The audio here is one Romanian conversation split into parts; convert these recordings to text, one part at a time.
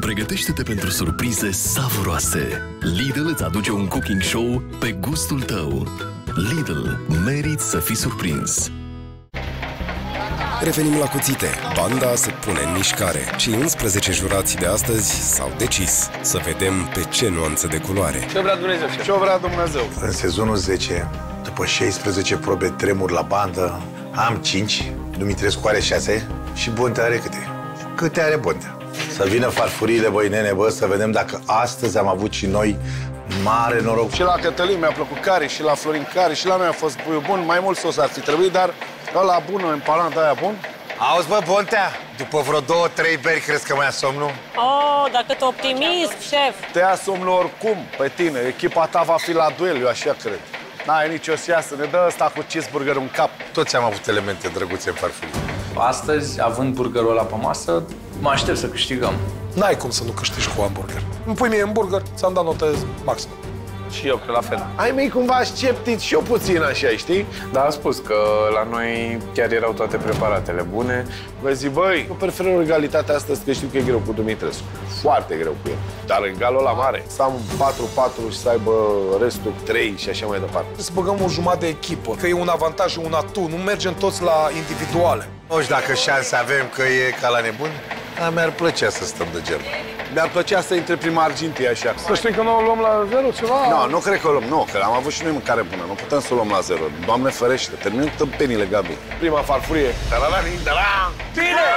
Pregătește-te pentru surprize savuroase. Lidl îți aduce un cooking show pe gustul tău. Lidl, meriți să fii surprins. Revenim la cuțite. Banda se pune în mișcare. Cei 11 jurați de astăzi s-au decis să vedem pe ce nuanță de culoare. Ce vrea Dumnezeu? Ce vrea Dumnezeu? În sezonul 10, după 16 probe tremur la bandă, am 5, Dumitrescu are 6 și Bontea are câte? Câte are Bontea? Să vină farfuriile, băi nene, bă, să vedem dacă astăzi am avut și noi mare noroc. Și la Cătălin mi-a plăcut care, și la Florin care, și la noi a fost puiul bun. Mai mult sos ar fi trebuit, dar ăla bun, empanada aia bun. Auzi, bă, Bontea, după vreo 2-3 beri, crezi că mai ia somnul? Oh, dar cât optimism, șef! Te ia somnul oricum pe tine. Echipa ta va fi la duel, eu așa cred. N-ai nicio siasă, ne dă ăsta cu cheeseburger în cap. Toți am avut elemente drăguțe în farfurie. Astăzi, având burgerul ăla pe masă, mă aștept să câștigăm. N-ai cum să nu câștigi cu hamburger. Îmi pui mie un burger, ți-am dat notă maximă. Și eu cred la fel. Ai mei cumva sceptici și eu puțin așa, știi? Dar am spus că la noi chiar erau toate preparatele bune. Vezi, băi, eu prefer o egalitate astăzi, că știu că e greu cu Dumitrescu. Foarte greu cu el. Dar în galul ăla mare, să am 4-4 și să aibă restul 3 și așa mai departe. Să băgăm o jumătate de echipă, că e un avantaj și un atu. Nu mergem toți la individuale. Nu știu dacă șanse avem, că e ca la nebun, dar mi-ar plăcea să stăm de genul. Mi-ar plăcea să intre prima Argentia așa. Să știi că nu o luăm la 0 ceva? Nu cred că o luăm. Nu, că am avut și noi mâncare bună. Nu putem să o luăm la 0. Doamne ferește, terminăm tâmpenile, Gabi. Prima farfurie. Bine!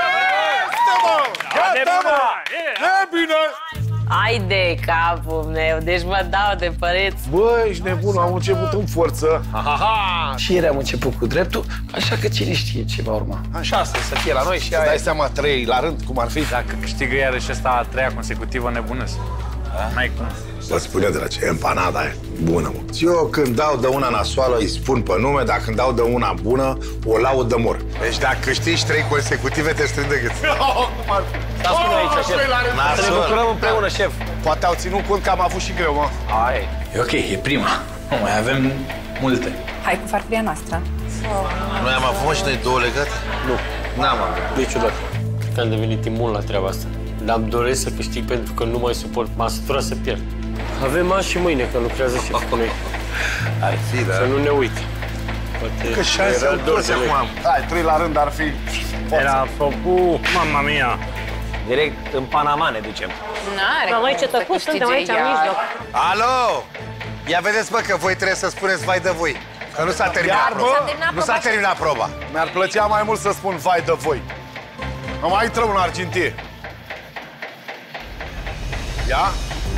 Gata, e bine! Ai de capul meu, deci mă dau de păreți. Bă, ești nebun, am început în forță. Și ieri am început cu dreptul, așa că cine știe ce va urma. 6 să fie la noi și aia. Dai seama 3 la rând, cum ar fi? Dacă câștigă iarăși ăsta a treia consecutivă, nebunesc. N-ai cum. Vă spune de la ce, empanada e bună, mă. Eu când dau de una nasoală îi spun pe nume, dacă când dau de una bună, o laud de mor. Deci dacă câștigi 3 consecutive, te strâng de gât. Cum ar fi? Stați cu noi aici, șef. Să ne bucurăm împreună, șef. Poate au ținut cont că am avut și greu, mă. Ai, e ok, e prima. Nu, mai avem multe. Hai cu farfuria noastră. Noi am avut și noi 2 legate? Nu. N-am avut. Niciodată. Că am devenit imun la treaba asta. Dar îmi doresc să câștig pentru că nu mai suport. M-am săturat să pierd. Avem azi și mâine, că lucrează și cu noi. Ar fi, da. Să nu ne uite. Poate că șanse au toți acum. Hai, 3 la rând ar fi. era făcut, mamma mia. Direct în Panama ne ducem. N-are Dar noi ce tăcut suntem aici, în mijloc. Alo! Ia vedeți, bă, că voi trebuie să spuneți vai de voi. Că nu s-a terminat proba. Nu s-a terminat proba. Mi-ar plăcea mai mult să spun vai de voi. Mai intrăm în Argentie. Ia?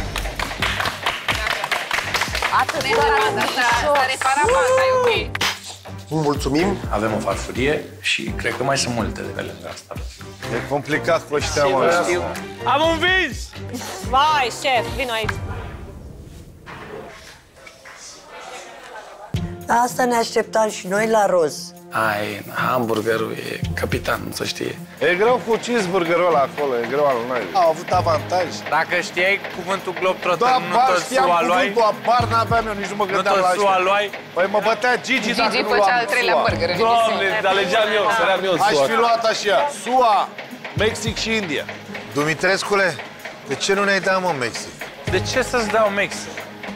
Atât de s-a reparat banda, e ok. Mulțumim! Avem o farfurie și cred că mai sunt multe de pe lângă asta. E complicat cu ăștia, mă. Am învins! Vai, șef, vino aici. Asta ne așteptam și noi la roz. Ai, hamburgerul e capitan, să știe. E greu cu cheeseburgerul ăla acolo, e greu al noi. Au avut avantaj. Dacă știai cuvântul globetrotter, Da, nu bar, tot știam SUA luai? cuvântul, abar n-aveam eu, nici nu mă Nu gândeam tot la SUA asta. luai? Păi mă bătea Gigi dacă Gigi nu făcea luam al treilea SUA. burger în Doamne, emisiune. alegeam eu, săream eu Aș SUA. fi luat așa, SUA, Mexic și India. Dumitrescule, de ce nu ne-ai dat, mă, Mexic? De ce să-ți dau Mexic?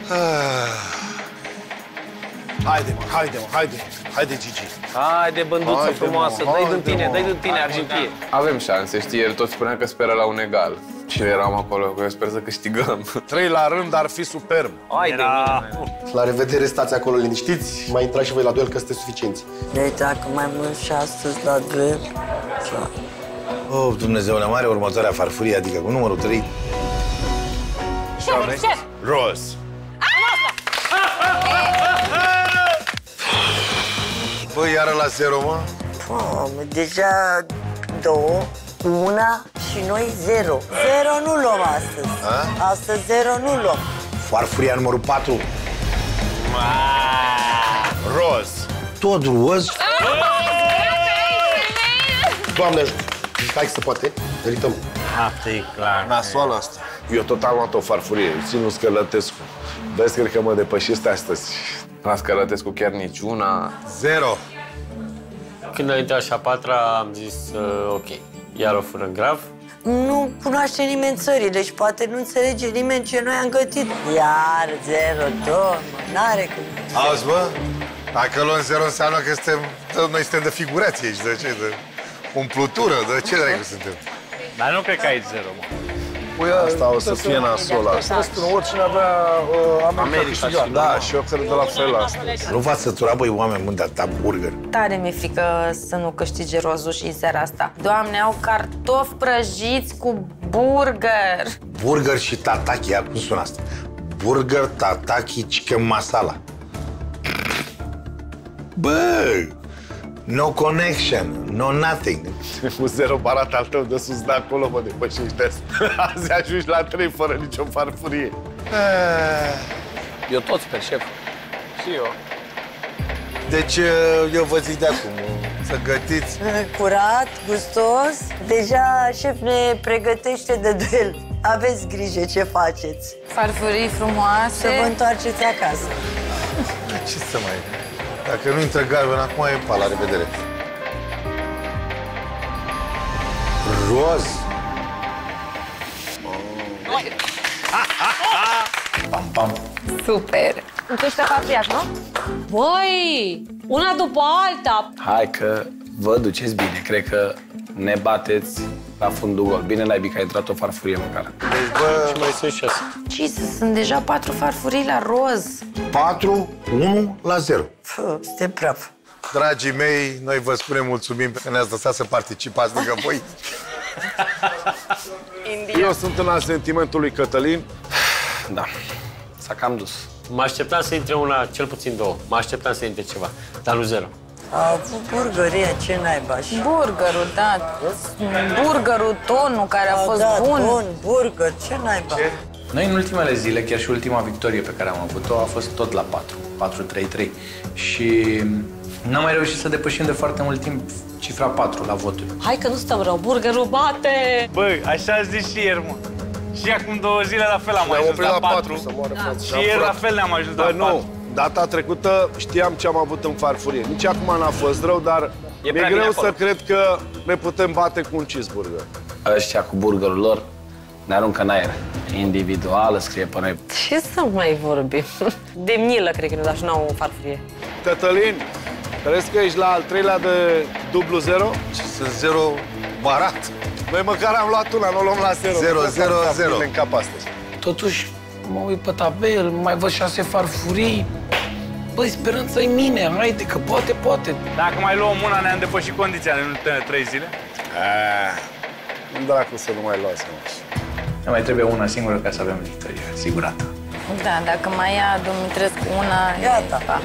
Haide, mă, haide, mă, haide. Haide, Gigi. Haide, bânduță Haide, frumoasă, mă, dă-i din haide, tine, mă. dă-i din tine, Argentie. Avem șanse, știi, el tot spunea că speră la un egal. Și eram acolo, că eu sper să câștigăm. 3 la rând ar fi superb. Haide, mine. La revedere, stați acolo liniștiți. Mai intrați și voi la duel, că sunteți suficienți. Deci dacă mai mult și astăzi la duel... Oh, Dumnezeule mare, următoarea farfurie, adică cu numărul 3. Șef! Roz. Băi, iară la 0, mă? Deja 2, 1 și noi 0. 0 nu luăm astăzi. Astăzi 0 nu luăm. Farfuria numărul 4. Roz. Tot roz. Doamne ajută! Hai să poate, merităm. Asta e clar. Nasoală asta. Eu tot am luat o farfurie, ținut Scălătescu. Vezi, cred că mă depășește astăzi. La Scălătescu chiar niciuna. 0. Când a intrat și a patra, am zis ok. Iar o fără grav. nu cunoaște nimeni țările și poate nu înțelege nimeni ce noi am gătit. Iar 0-2, n-are cum. Auzi, bă? Dacă luăm 0 înseamnă că noi suntem de figurație aici, de ce? De umplutură, de ce dracu suntem? Dar nu cred că ai 0, mă. Păi asta o să fie nasol asta. Oricine avea America și da, și eu cred de la fel asta. Nu v-ați săturat, băi, oameni buni, de atâta burger. Tare mi-e frică să nu câștige Rozușii în seara asta. Doamne, au cartofi prăjiți cu burger. Burger și tataki, ia cum sună asta? Burger, tataki, chicken masala. Bă! No connection, no nothing. Cu 0 barat al tău de sus de acolo, mă depășești de asta. Azi ajungi la 3 fără nicio farfurie. Eu tot sper, șef. Și eu. Deci, eu vă zic de acum, să gătiți. Curat, gustos. Deja șef ne pregătește de duel. Aveți grijă ce faceți. Farfurii frumoase. Să vă întoarceți acasă. Ce să mai... Dacă nu intră galben, acum e pa, la revedere. Roz. Pam, pam. Super. Tu ești apropiat, nu? Băi, una după alta. Hai că vă duceți bine. Cred că ne bateți la fundul gol. Bine, naibii, că a intrat o farfurie măcar. Deci, bă... Și mai sunt 6. Jesus, sunt deja 4 farfurii la roz. 4-1-0. Suntem praf. Dragii mei, noi vă spunem mulțumim că ne-ați lăsat să participați lângă voi. Eu sunt în asentimentul lui Cătălin. Da, s-a cam dus. Mă așteptam să intre una, cel puțin 2. Mă așteptam să intre ceva, dar nu 0. A avut burgeria, ce naiba și... Burgerul, da. Burgerul, tonul care a fost bun. Bun, burger, ce naiba? Noi în ultimele zile, chiar și ultima victorie pe care am avut-o, a fost tot la 4-3-3. Și n-am mai reușit să depășim de foarte mult timp cifra 4 la voturi. Hai că nu stăm rău, burgerul bate! Băi, așa a zis și ieri, mă. Și acum 2 zile la fel am ajuns la 4. Și ieri la fel ne-am ajuns la 4. Nu, data trecută știam ce am avut în farfurie. Nici acum n-a fost rău, dar mi-e greu să cred că ne putem bate cu un cheeseburger. Ăștia cu burgerul lor ne aruncă în aer. Individuală, scrie pe noi. Ce să mai vorbim? De milă, cred că nu, dar și n-au o farfurie. Cătălin, crezi că ești la al 3-lea de dublu 0? Sunt 0 barat. Noi măcar am luat una, nu o luăm la 0. 0-0-0. În cap astăzi. Totuși, mă uit pe tabel, mai văd 6 farfurii. Băi, speranța-i mine, haide, că poate. Dacă mai luăm una, ne-am depășit condiția în ultimele 3 zile. Nu dracu să nu mai luați, mă. Ne mai trebuie una singură ca să avem victorie, sigurată. Da, dacă mai ia Dumitrescu una... Gata.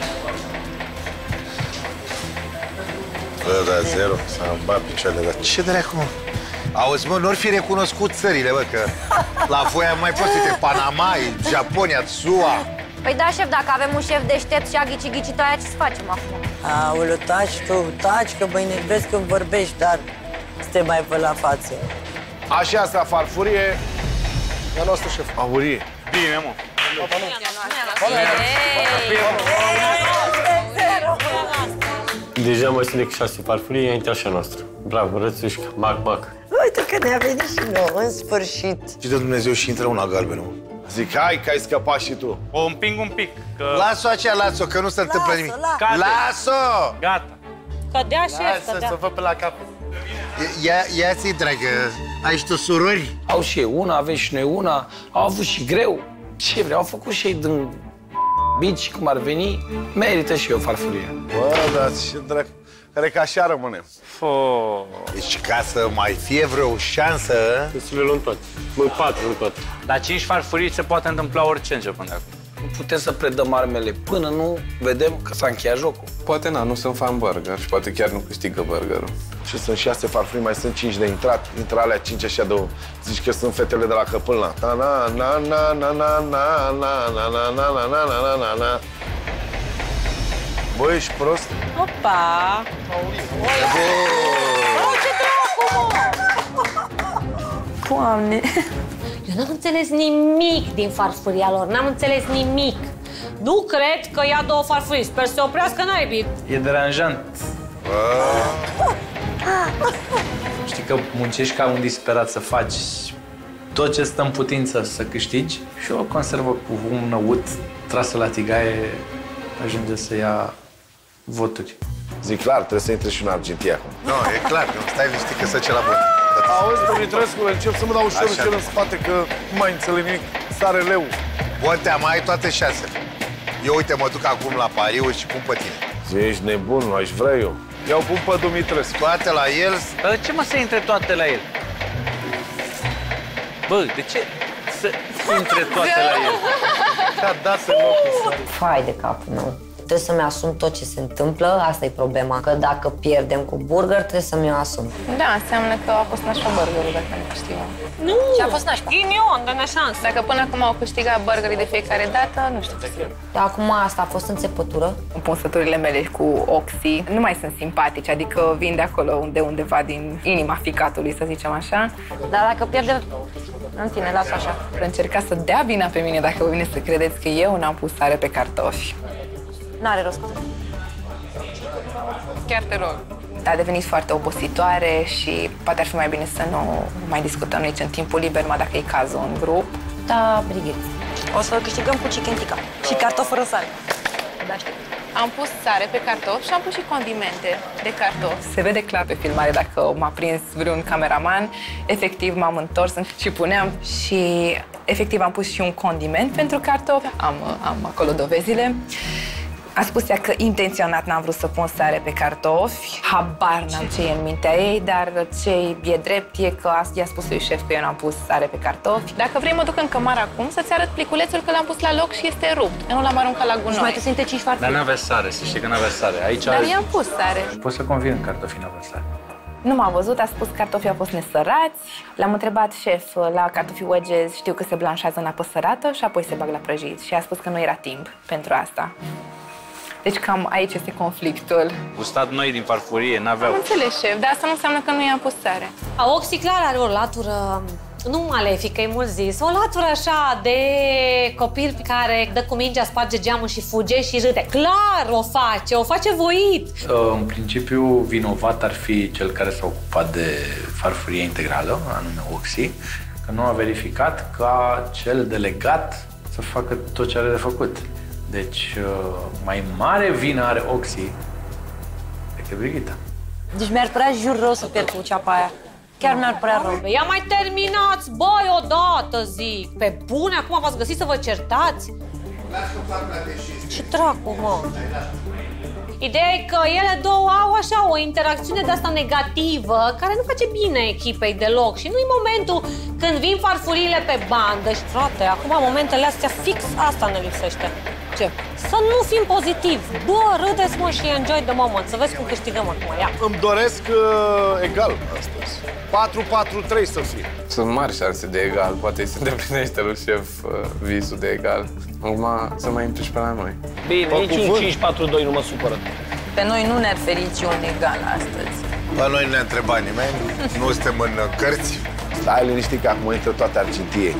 Bă, da, 0, s-a bat picioarele, dar ce dracu, mă? Auzi, mă, n-or fi recunoscut țările, bă, că la voi am mai fost, uite, Panama, Japonia, SUA. Păi da, șef, dacă avem un șef deștept și a ghici-ghici toaia, ce să facem acum? Aoleu, taci, că mă enervezi când vorbești, dar să te mai văd la față. Așa asta, farfurie. E a noastră, șef. Aurie. Bine, mă. Deja mai sunt decât 6 farfurii, a intrat și a noastră. Bravo, Rățușca, mac. Uite că ne-a venit și nouă, în sfârșit. Și de Dumnezeu și intră una galbenă, mă. Zic, hai că ai scăpat și tu. O împing un pic, că... Las-o aceea, las-o, că nu se întâmplă nimic. Las-o! Gata. Cădea, șef, cădea. Să vă pe la cap. Ia-ți-i, dragă, ai și tu surori? Au și ei una, avem și noi una, au avut și greu. Ce vreau, au făcut și ei din bici, cum ar veni, merită și eu farfurie. Bă, dar ce dracu, cred că așa rămânem. Deci ca să mai fie vreo șansă... Trebuie să le luăm toate. Mă, 4, nu toate. La 5 farfurii se poate întâmpla orice începând de acum. Nu putem să predăm armele până nu vedem că s-a încheiat jocul. Poate nu sunt fan burger și poate chiar nu câștigă burgerul. Și sunt 6 farfurii, mai sunt 5 de intrat. Intră alea 5 așa de... Zici că sunt fetele de la Căpâlna. Băi, ești prost? Opa! Ce dracu, mă! Doamne! Eu n-am înțeles nimic din farfuria lor, n-am înțeles nimic. Nu cred că ia 2 farfurii, sper să se oprească naibii. E deranjant. Știi că muncești ca un disperat să faci tot ce stă în putință să câștigi și o conservă cu un năut trasă la tigaie ajunge să ia voturi. Zic clar, trebuie să intre și în Argentia acum. Nu, e clar, că stai liniștit că săce la bun. Auzi, Dumitrescu, încep să mă dau ușor în spate, că nu mai înțeleg nimic. Sare leu. Bontea, mai ai toate 6. Eu, uite, mă duc acum la pariuri și pun pe tine. Ești nebun, nu aș vrea eu. Iau pun pe Dumitrescu. Toate la el. Dar de ce mă să intre toate la el? Bă, de ce să intre toate la el? Ca dat în locul. Fai de capul meu. Trebuie să-mi asum tot ce se întâmplă, asta e problema. Că dacă pierdem cu burger, trebuie să-mi o asum. Da, înseamnă că a fost nașpa burgerul dacă nu câștigăm. Nu! Și a fost nașpa. Ghinion, de neșansă. Dacă până acum au câștigat burgerii de fiecare dată, nu știu ce să. Acum asta a fost înțepătură. Împunsăturile mele cu Oxy nu mai sunt simpatice, adică vin de acolo undeva din inima ficatului, să zicem așa. Dar dacă pierdem, în tine, lasă așa. Încerca să dea vina pe mine dacă vă vine să credeți că eu n-am pus sare pe cartofi. N-are rost. Chiar te rog. A devenit foarte obositoare și poate ar fi mai bine să nu mai discutăm aici în timpul liber, mai dacă e cazul în grup. Da, Brigitte. O să câștigăm cu chicken tikka și cartofi fără sare. Da, știu. Am pus sare pe cartofi și am pus și condimente de cartofi. Se vede clar pe filmare dacă m-a prins vreun cameraman. Efectiv m-am întors și puneam și efectiv am pus și un condiment pentru cartofi. Am acolo dovezile. A spus ea că intenționat n-am vrut să pun sare pe cartofi. Habar n-am ce e în mintea ei, dar ce e drept e că i-a spus lui șef că eu n-am pus sare pe cartofi. Dacă vrei, mă duc în cămară acum să-ți arăt pliculețul că l-am pus la loc și este rupt. Eu nu l-am aruncat la gunoi. Și mai trebuie să cinci farfurii. Dar n-avea sare, să știi că n-avea sare. Aici dar i-am pus sare. Poți să convin în cartofii n-avea sare. Nu m-a văzut, a spus că cartofii au fost nesărați. L-am întrebat șef la cartofii wedges, știu că se blanșează în apă sărată și apoi se bag la prăjit. Și a spus că nu era timp pentru asta. Deci cam aici este conflictul. Gustat noi din farfurie, n-aveau. Am înțeles, șef, dar asta nu înseamnă că nu i-am pus sare. Oxy clar are o latură, nu malefică, e mult zis, o latură așa de copil care dă cu mingea, sparge geamul și fuge și râde. Clar o face voit. În principiu, vinovat ar fi cel care s-a ocupat de farfurie integrală, anume Oxy, că nu a verificat ca cel delegat să facă tot ce are de făcut. Deci, mai mare vină are Oxy decât Brigitta. Deci mi-ar părea jur rău să pierd cu ceapa aia. Chiar mi-ar părea rău. Ia mai terminați, băi, odată, zic. Pe bune, acum v-ați găsit să vă certați? Ce dracu, mă? Ideea e că ele două au așa o interacțiune de asta negativă care nu face bine echipei deloc și nu-i momentul când vin farfuriile pe bandă și, frate, acum momentele astea fix asta ne lipsește. Ce? Să nu fim pozitivi. Bă, râdeți, mă, și enjoy the moment. Să vezi cum câștigăm acum, ia. Îmi doresc egal astăzi. 4-4-3 să fie. Sunt mari șanse de egal. Poate se îndeplinește lui șef visul de egal. Acum să mai intru și pe la noi. Bine, nici un 5-4-2 nu mă supără. Pe noi nu ne-ar ferici un egal astăzi. Pe noi nu ne-a întrebat nimeni, nu suntem în cărți. Stai liniștit că acum intră toate Argentiei.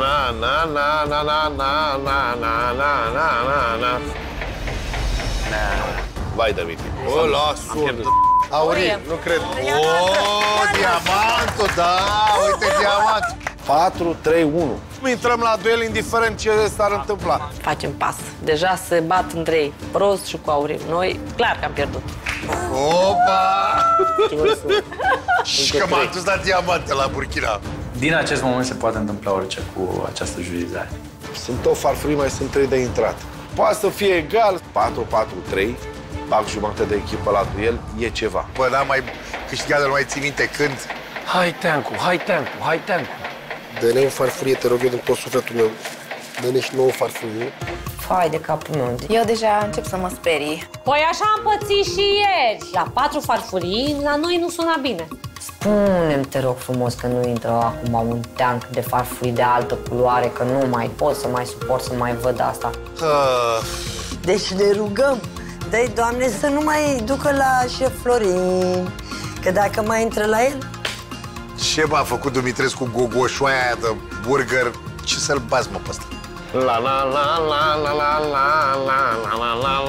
Vai de mine. O, lasă. Aurii, nu cred. O, diamantul, da, uite diamant. 4-3-1. Intrăm la duel indiferent ce s-ar întâmpla. Facem pas. Deja se bat între ei, Prost și cu Aurin. Noi, clar că am pierdut. Opa! Și că m-am dus la diamante la Burkina. Din acest moment se poate întâmpla orice cu această jurizare. Sunt o farfurii, mai sunt 3 de intrat. Poate să fie egal, 4-4-3, bag jumătate de echipă la duel, e ceva. Bă, n-am mai câștigat, de nu mai ții minte când. Hai, Teancu. Dă-ne o farfurie, te rog eu, din tot sufletul meu. Dă-ne și nouă farfurie. Fai de capul meu. Eu deja încep să mă sperii. Păi așa am pățit și ieri. La 4 farfurii, la noi nu suna bine. Spune-mi, te rog frumos, că nu intră acum un teanc de farfurii de altă culoare, că nu mai pot să mai suport să mai văd asta. Deci ne rugăm, dă-i, Doamne, să nu mai ducă la șef Florin, că dacă mai intră la el... Ce m-a făcut Dumitrescu cu gogoșoaia aia de burger? Ce să-l bați, mă, pe ăsta?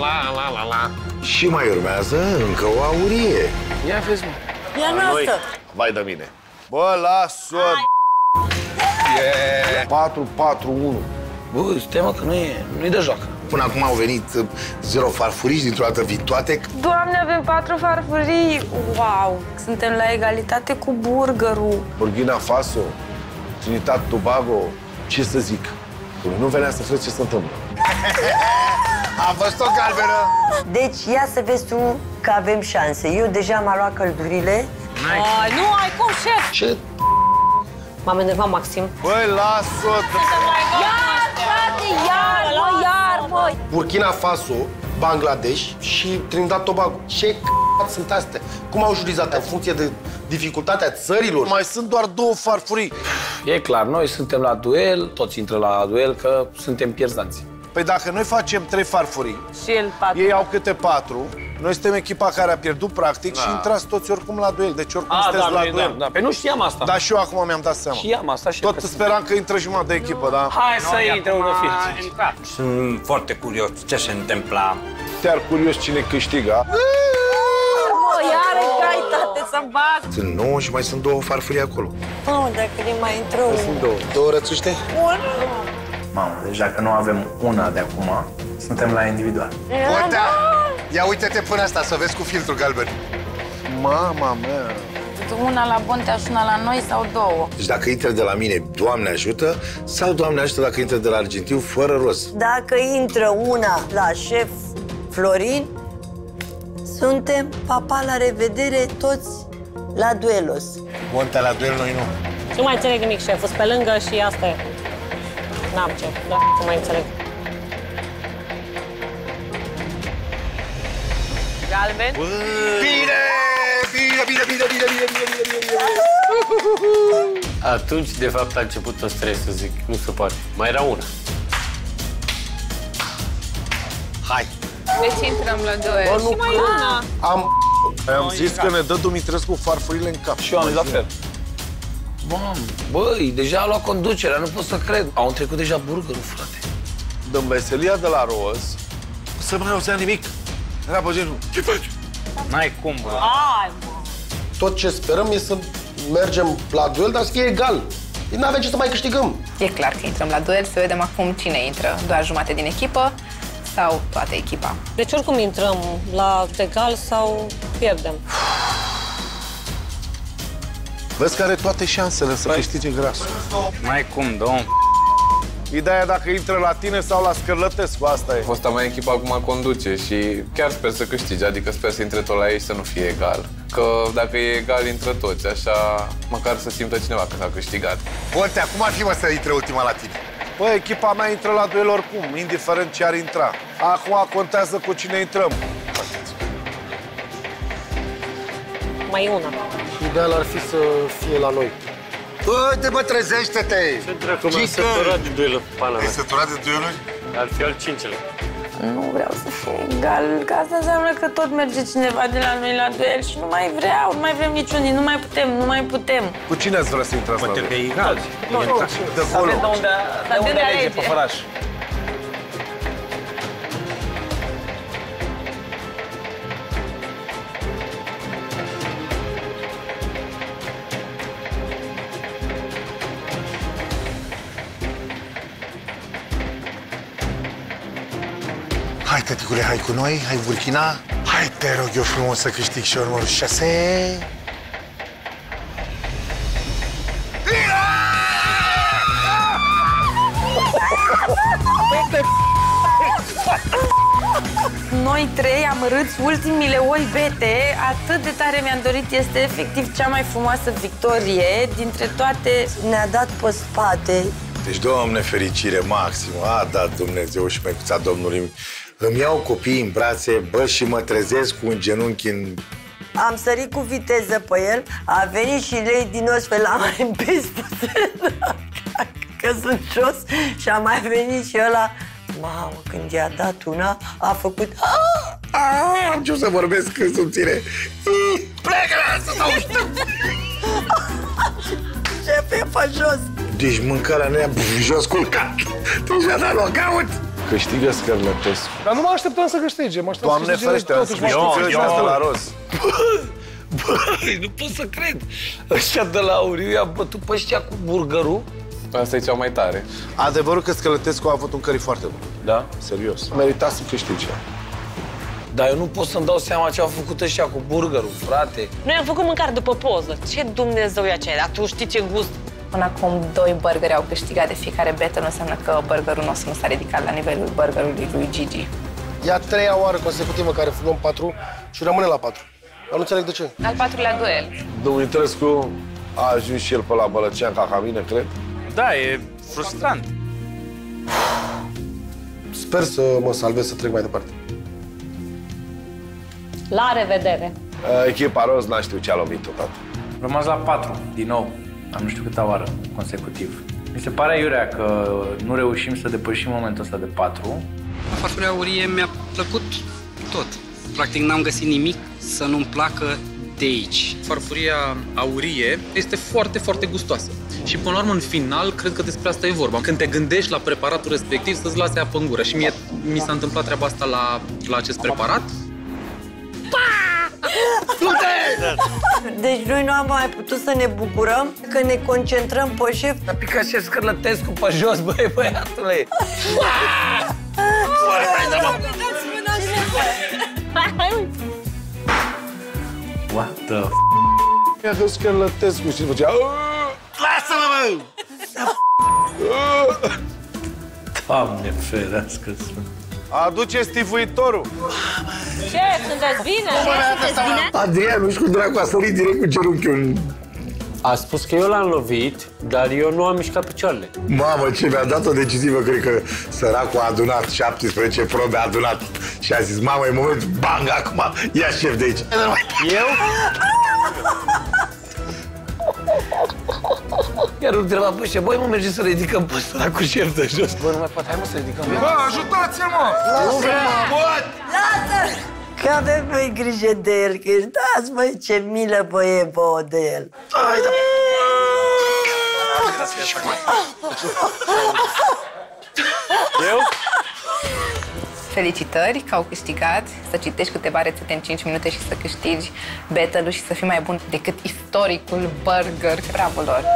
Și mai urmează încă o aurie. Ia vezi, mă. Ia noastră. Vai de mine. Bă, las-o! 4-4-1. Bă, stai-mă că nu-i de joacă. Până acum au venit 0 farfurii și dintr-o dată vin toate. Doamne, avem 4 farfurii! Wow! Suntem la egalitate cu burgerul. Burkina Faso, Trinidad Tobago, ce să zic? Nu venea să vezi ce se întâmplă. Am văzut o galbenă! Deci ia să vezi tu că avem șanse. Eu deja m-am luat căldurile. Nu ai cum, șef! Ce? M-am enervat maxim. Băi, las-o! Iar, frate, iar, măi! Burkina Faso, Bangladesh și Trinidad Tobago. Ce sunt astea? Cum au jurizat? În funcție de dificultatea țărilor? Mai sunt doar 2 farfurii. E clar, noi suntem la duel, toți intră la duel, că suntem pierzanți. Păi dacă noi facem 3 farfurii, Și el 4. ei au câte 4, noi suntem echipa care a pierdut practic și intrați toți oricum la duel. Deci oricum sunteți la duel. Da. Păi nu știam asta. Dar și eu acum mi-am dat seama. Știam asta și tot speram că intră jumătate de echipă, da? Hai să intre unul fiecare. Sunt foarte curios ce se întâmpla. Chiar curios cine câștiga. Mă, iară caitate să bag! Sunt 9 și mai sunt 2 farfurii acolo. Oh, dacă ne mai intră unul. Sunt 2 rățuște? Mamă, deci dacă nu avem una de acum, suntem la individual. Bontea! Ia uite-te până asta să vezi cu filtrul galben. Mama mea! Una la Bontea și una la noi sau 2? Deci dacă intră de la mine, Doamne ajută, sau Doamne ajută dacă intră de la Argentiu, fără rost. Dacă intră una la șef Florin, suntem papa, la revedere, toți la duelos. Bontea la duel, noi nu. Nu mai înțeleg nimic, șef. Sunt pe lângă și asta e. N-am ce, da, nu mai înțeleg. Galben? Bine! Atunci, de fapt, a început un stres, să zic. Nu se poate. Mai era una. Hai! Deci intrăm la duel. Și mai una. Am zis că ne dă Dumitrescu farfurile în cap. Și eu am zis la fel. Băi, deja a luat conducerea, nu pot să cred. Au trecut deja burgerul, frate. Din veselia de la Roz, să mai auzea nimic. Era pe genul, ce faci? N-ai cum, bro. Ai, Tot ce sperăm e să mergem la duel, dar să fie egal. Nu avem ce să mai câștigăm. E clar că intrăm la duel, să vedem acum cine intră. Doar jumate din echipă sau toată echipa? Deci oricum intrăm la egal sau pierdem. Vezi că are toate șansele să câștige grasul. N-ai cum, domn. Ideea dacă intră la tine sau la Scărlătescu, asta e. Fosta mea echipă acum conduce și chiar sper să câștige, adică sper să intre tot la ei și să nu fie egal. Că dacă e egal, intră toți, așa măcar să simtă cineva că s-a câștigat. Bontea, cum ar fi, mă, să intre ultima la tine? Bă, echipa mea intră la duel oricum, indiferent ce ar intra. Acum contează cu cine intrăm. Mai una. Ideal ar fi să fie la noi. Uite, bă, trezește-te! Ce dracu, m-am săturat de duelul, pana mea. Ai săturat de dueluri? Ar fi al 5-lea. Nu vreau să fiu egal, că asta înseamnă că tot merge cineva de la noi la duel și nu mai vreau, nu mai vrem niciunii, nu mai putem. Cu cine ați vrea să intrați la duel? Poate că e egal. De acolo. De unde alege pe făraș. Hai, tăticule, hai cu noi, hai Burkina. Hai, te rog eu frumos să câștig și eu numărul 6. Noi trei amărâți ultimile oi bete, atât de tare mi-am dorit, este efectiv cea mai frumoasă victorie dintre toate. Ne-a dat pe spate. Deci, Doamne, fericire maximă, a dat Dumnezeu și măicuța Domnului. Îmi iau copiii în brațe, bă, și mă trezesc cu un genunchi în... Am sărit cu viteză pe el, a venit și Lady Nosfel, l-am mai împins puțin, că sunt jos, și a mai venit și ăla. Mamă, când i-a dat una, a făcut... Am ce să vorbesc când subțire. Plecă să stau Ce pe jos. Deci mâncarea nu e jos culcat. Deci a dat locaut. Câștigă Scărlătescu. Dar nu mă așteptam să câștige, mă așteptam Doamne să câștige ferește, totuși. eu de la Roz. Băi, nu pot să cred. Ăștia de la Auriu i-a bătut pe ăștia cu burgerul. Asta e cea mai tare. Adevărul că Scălătescu a avut un curry foarte bun. Da? Serios. Merita să câștige. Dar eu nu pot să-mi dau seama ce au făcut ăștia cu burgerul, frate. Noi am făcut mâncare după poză. Ce Dumnezeu e aceea? Dar tu știi ce gust? Până acum 2 burgeri au câștigat de fiecare betă, nu înseamnă că burgerul nostru nu s-a ridicat la nivelul burgerului lui Gigi. E a 3-a oară consecutivă care luăm 4 și rămâne la 4. Dar nu înțeleg de ce. Al 4-lea duel. Dumitrescu a ajuns și el pe la Bălăcean ca mine, cred. Da, e frustrant. Sper să mă salvez să trec mai departe. La revedere! Echipa roz n-a știut ce a lovit odată. Am rămas la 4, din nou. Am nu știu câta oară consecutiv. Mi se pare iurea că nu reușim să depășim momentul ăsta de 4. Farfuria aurie mi-a plăcut tot. Practic n-am găsit nimic să nu-mi placă de aici. Farfuria aurie este foarte, foarte gustoasă. Și până la urmă, în final, cred că despre asta e vorba. Când te gândești la preparatul respectiv, să-ți lase apă în gură. Și mie mi s-a întâmplat treaba asta la acest preparat. Deci noi nu am mai putut să ne bucurăm că ne concentrăm pe șef. A picat și Scălătescu pe jos, băi, băiatule! What the f***? Mi-a dus Scălătescu și făcea... Lasă-mă, mă! Doamne ferească-ți! Aduceți tifuitorul! Ce? Sunteți bine? Adrian, nu știu cum dracu a sărit direct cu genunchiul. A spus că eu l-am lovit, dar eu nu am mișcat picioarele. Mamă, ce mi-a dat o decisivă, cred că săracul a adunat 17 probe, a adunat și a zis, mamă, e momentul, bang, acum, ia șef de aici. Eu? Iar îl întreba pe ăștia, băi, mă, merge să ridicăm pe săracul șef de jos. Bă, nu mai poate, hai mă să ridicăm. Bă, ajutați-l, mă! Nu pot! Lasă-l! Că avem noi grijă de el, că dați, băi, ce milă, băie, vouă de el. Hai, da! Eu? Felicitări că au câștigat, să citești câteva rețete în 5 minute și să câștigi battle-ul și să fii mai bun decât istoricul burger. Bravo lor!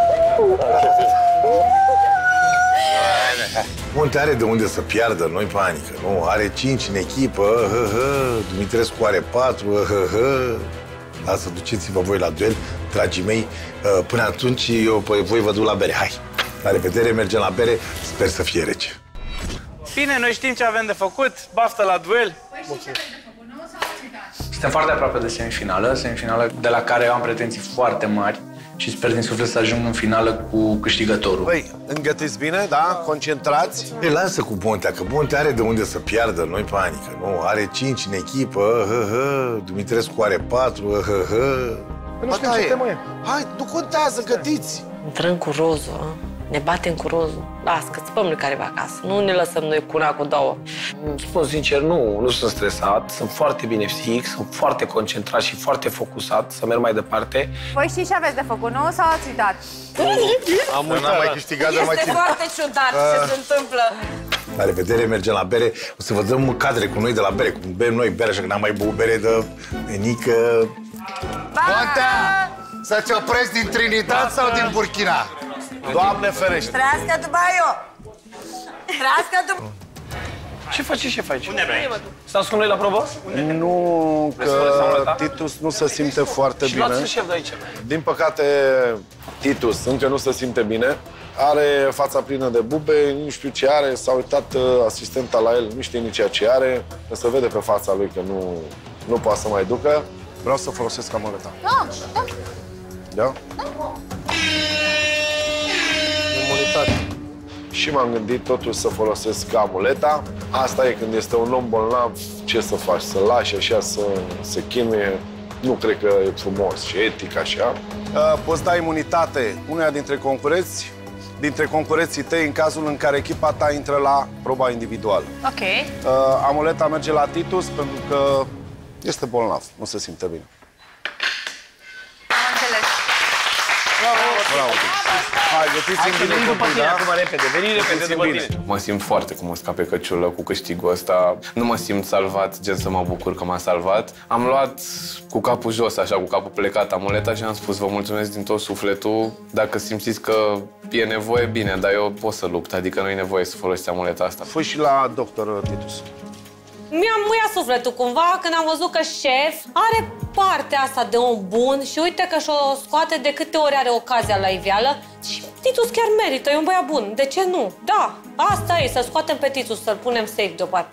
Munte are de unde să piardă, nu-i panică, nu? Are 5 în echipă, Dumitrescu are 4, Lasă, duceți-vă voi la duel, dragii mei. Până atunci, eu pe voi vă duc la bere. Hai, la revedere, mergem la bere, sper să fie rece. Bine, noi știm ce avem de făcut, baftă la duel. Suntem foarte aproape de semifinală de la care eu am pretenții foarte mari și sper din suflet să ajung în finală cu câștigătorul. Băi, îngătiți bine, da? Concentrați. Ei, lasă cu Bontea, că Bontea are de unde să piardă, nu-i panică, nu? Are 5 în echipă, Dumitrescu are 4, Nu știu ce temă e. Hai, nu contează, gătiți! Intrăm cu rozul, ne batem cu rozul. Las, că țipăm noi careva acasă. Nu ne lăsăm noi cu una, cu două. Spun sincer, nu sunt stresat, sunt foarte bine fix, sunt foarte concentrat și foarte focusat să merg mai departe. Voi știți ce aveți de făcut, nu? Sau ați uitat? Am uitat. N-am mai câștigat, dar mai Este foarte ciudat ce se întâmplă. La revedere, mergem la bere. O să vă dăm cadre cu noi de la bere. Cum bem noi bere, așa că n-am mai băut bere de nenică. Bontea! Să te oprezi din Trinidad sau din Burkina? Doamne ferește! Trească după eu! Trească după... Ce faci, ce faci? Stați cu noi la probă? Nu, că Titus nu se simte foarte bine. Și luați-l șef de aici. Din păcate, Titus încă nu se simte bine. Are fața plină de bube, nu știu ce are, s-a uitat asistenta la el, nu știe nici ce are. Se vede pe fața lui că nu poate să mai ducă. Vreau să folosesc amuleta. Da? Da? Imunitate. Și m-am gândit totuși să folosesc amuleta. Asta e când este un om bolnav, ce să faci? Să lași așa, să se chinuie. Nu cred că e frumos și etic așa. Poți da imunitate unuia dintre concurenții tăi în cazul în care echipa ta intră la proba individuală. Ok. Amuleta merge la Titus pentru că este bolnav, nu se simte bine. Am înțeles. Bravo, Titus. Hai, gătiți-mi bine copii, da? Acum repede, veni repede după tine. Mă simt foarte frumos ca pe căciulă cu câștigul ăsta. Nu mă simt salvat, gen să mă bucur că m-a salvat. Am luat cu capul jos, așa, cu capul plecat amuleta și am spus vă mulțumesc din tot sufletul. Dacă simțiți că e nevoie, bine, dar eu pot să lupt, adică nu e nevoie să folosiți amuleta asta. Fă și la doctor Titus. Mi-am muiat sufletul cumva când am văzut că șef are partea asta de om bun și uite că și-o scoate de câte ori are ocazia la iveală și Titus chiar merită, e un băiat bun. De ce nu? Da, asta e, să scoatem pe Titus, să-l punem safe deoparte.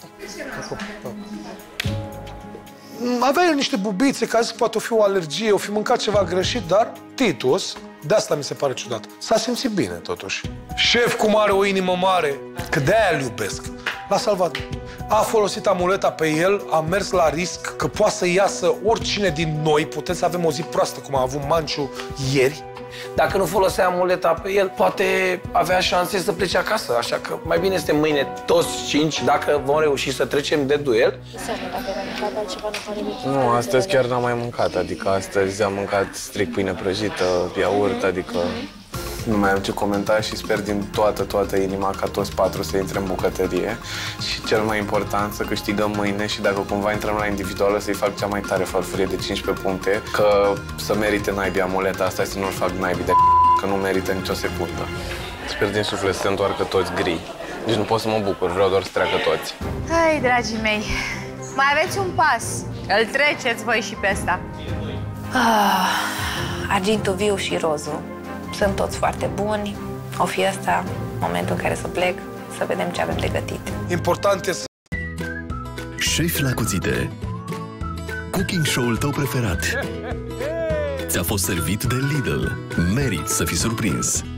Avea el niște bubițe, că a zis că poate o fi o alergie, o fi mâncat ceva greșit, dar Titus, de asta mi se pare ciudat, s-a simțit bine totuși. Șef cum are o inimă mare, că de-aia îl iubesc, l-a salvat. A folosit amuleta pe el, a mers la risc, că poate să iasă oricine din noi, putem să avem o zi proastă, cum a avut Manciu ieri. Dacă nu folosea amuleta pe el, poate avea șanse să plece acasă, așa că mai bine este mâine toți 5, dacă vom reuși să trecem de duel. Nu, astăzi chiar n-am mai mâncat, adică astăzi am mâncat strict pâine prăjită, iaurt, adică nu mai am ce comenta și sper din toată inima ca toți 4 să intre în bucătărie și cel mai important să câștigăm mâine și dacă cumva intrăm la individuală să-i fac cea mai tare farfurie de 15 puncte, că să merite naibii amuleta asta să nu-l fac naibii de că nu merită nicio secundă. Sper din suflet să se întoarcă toți gri. Deci nu pot să mă bucur, vreau doar să treacă toți. Hai, dragii mei, mai aveți un pas. Îl treceți voi și pe ăsta. Argintul viu și rozul. Sunt toți foarte buni. O fi ăsta momentul în care să plec, să vedem ce avem de gătit. Important e să... Șefi la cuțite. Cooking show-ul tău preferat. Ți-a fost servit de Lidl. Meriți să fii surprins.